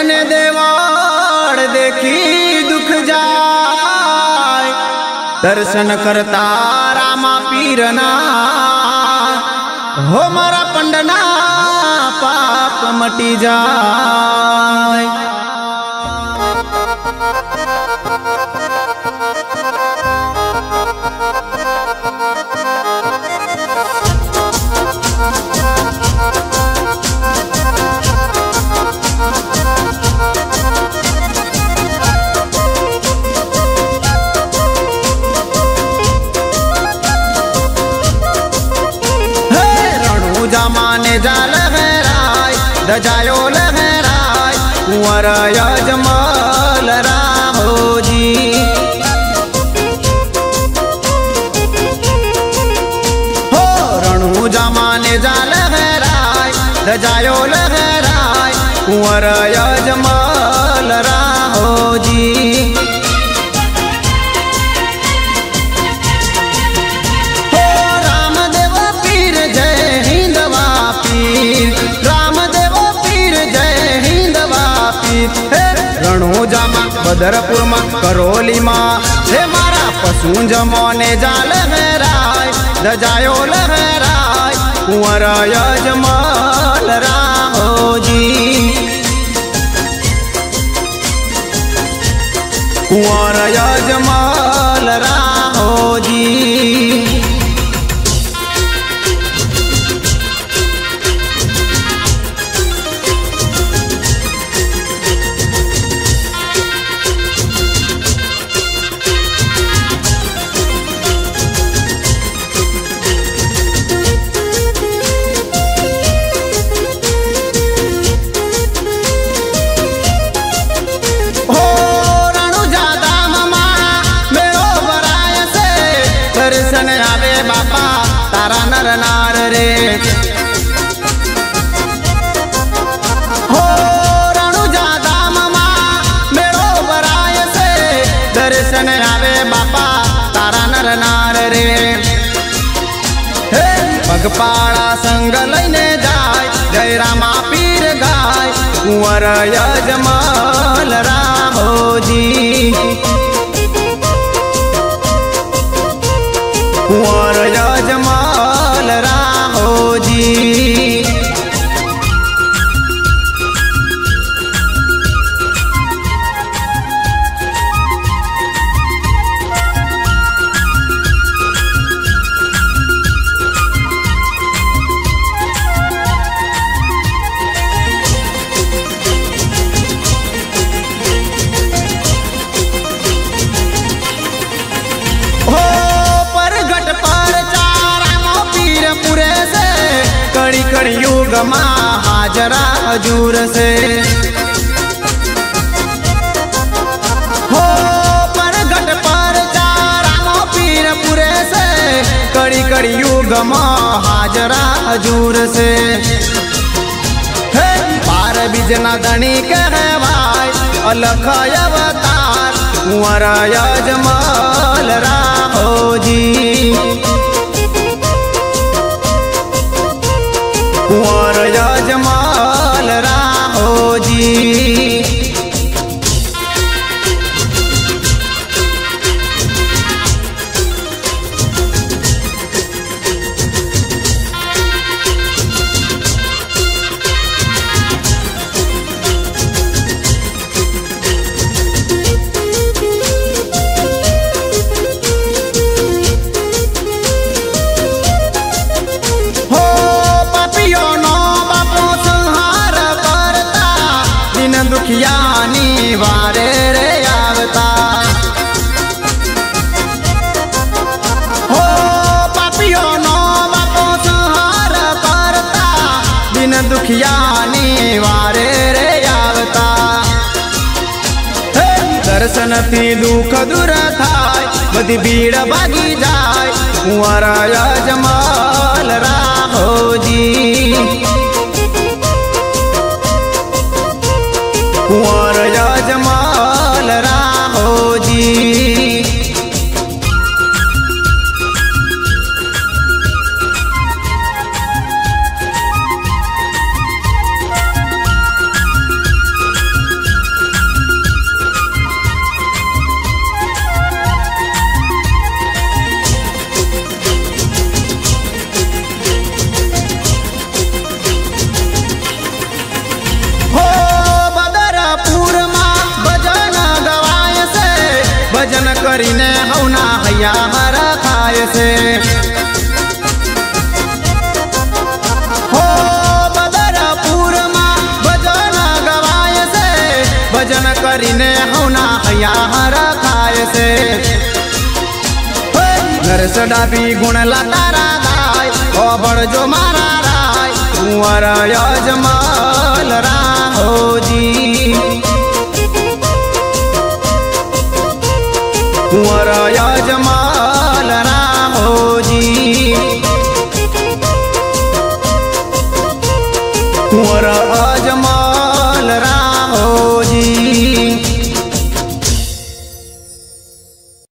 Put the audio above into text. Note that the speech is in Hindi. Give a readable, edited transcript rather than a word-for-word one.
અને દેવાળ देखी दुख जाय दर्शन करता रामा पीरना हो मारा पंडना पाप मटी जाय। माने जा लहराय दजायो लहराय कुंवर यजमल रामो जी। हो रणु जमाने जा लहराय दजायो लहराय कुंवर यजमल रामो जी। रणु जामा बदरपुर में करोली माँ हे मारा पशु जमोने जा लहराय दजायो लहराय कुंवर यजमल रामो जी। कुंवर यजमल रामो जी। दर्शन आवे बापा तारा नर नार रे। हो रणु जादा ममा मेरो बराय से दर्शन आवे बापा तारा नर नार रे। हे पगपाड़ा संग लईने जाय जय रामा पीर गाय कुंवर यजमल रामो जी। कुंवर यजमल रामो जी। कड़ी कड़ी युग माँ हाजरा हजूर से हो परगट पर चारा पीर पुरे से कड़ी कड़ी युग माँ हाजरा हजूर से। पार बिजना धनी कहवाय अलख अवतार कुंवर यजमल रामो जी। कुंवर यजमल रामो जी। दुखियानी वारे रे आवता हो पापियों नो बापो संहार करता दिन दुखियानी वारे रे आवता। दर्शन थी दुख दूर थाय बधी भीड़ भागी जाय कुंवर यजमल रामो जी। कुंवर यजमल रामो जी। करीने हौना हैया हर खाए से हो बदरपुर माँ भजन गवाए से भजन करीने हौना हैया हर खाए से नरस डाबी गुण लतारा गाय ओ बड़ जो मारा राय कुंवर यजमल राहो जी कुंवर यजमल राहो जी कुंवर